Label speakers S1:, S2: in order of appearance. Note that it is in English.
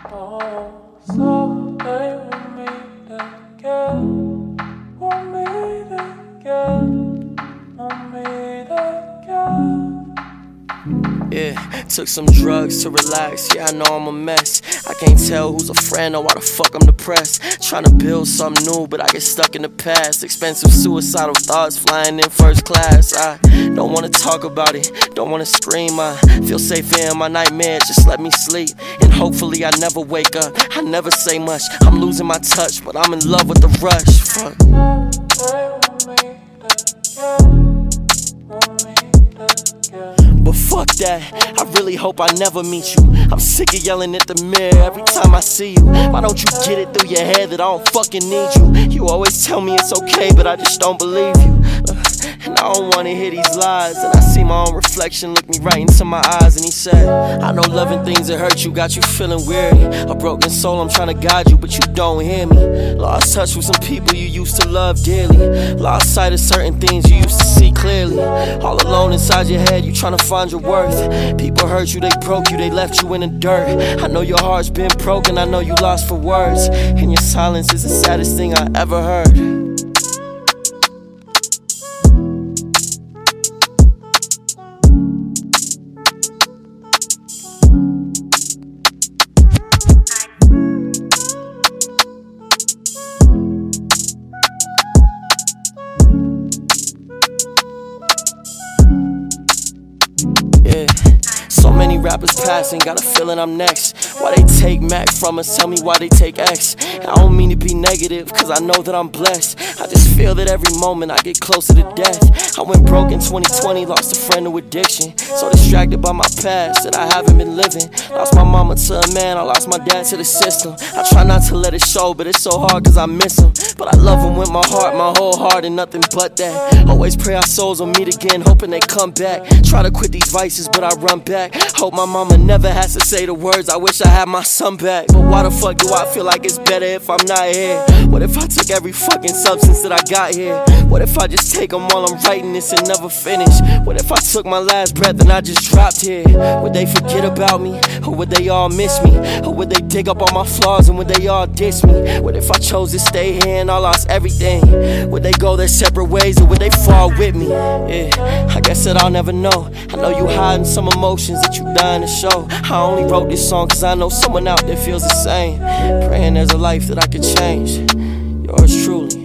S1: Oh, so they want me to get, want me to get, want me to get.
S2: Yeah, took some drugs to relax, yeah I know I'm a mess. I can't tell who's a friend or why the fuck I'm depressed. Trying to build something new, but I get stuck in the past. Expensive suicidal thoughts flying in first class. I don't wanna talk about it, don't wanna scream. I feel safe in my nightmare, just let me sleep. And hopefully I never wake up, I never say much. I'm losing my touch, but I'm in love with the rush. Fuck. But fuck that, I really hope I never meet you. I'm sick of yelling at the mirror every time I see you. Why don't you get it through your head that I don't fucking need you? You always tell me it's okay, but I just don't believe you. And I don't wanna hear these lies. And I see my own reflection look me right into my eyes. And he said, I know loving things that hurt you got you feeling weary. A broken soul, I'm trying to guide you, but you don't hear me. Lost touch with some people you used to love dearly. Lost sight of certain things you used to see clearly. All alone inside your head, you trying to find your worth. People hurt you, they broke you, they left you in the dirt. I know your heart's been broken, I know you lost for words. And your silence is the saddest thing I ever heard. Yeah. So many rappers passing, got a feeling I'm next. Why they take Mac from us, tell me why they take X. I don't mean to be negative, cause I know that I'm blessed. I just feel that every moment I get closer to death. I went broke in 2020, lost a friend to addiction. So distracted by my past that I haven't been living. Lost my mama to a man, I lost my dad to the system. I try not to let it show, but it's so hard cause I miss him. But I love him with my heart, my whole heart, and nothing but that. Always pray our souls will meet again, hoping they come back. Try to quit these vices, but I run back. Hope my mama never has to say the words, I wish I had my son back. But why the fuck do I feel like it's better if I'm not here? What if I took every fucking substance that I got here? What if I just take them while I'm writing this and never finish? What if I took my last breath and I just dropped here? Would they forget about me? Or would they all miss me? Or would they dig up all my flaws and would they all diss me? What if I chose to stay here and I lost everything? Would they go their separate ways or would they fall with me? Yeah, I guess that I'll never know. I know you hiding some emotions that you dying to show. I only wrote this song cause I know someone out there feels the same. Praying there's a life that I could change. Yours truly.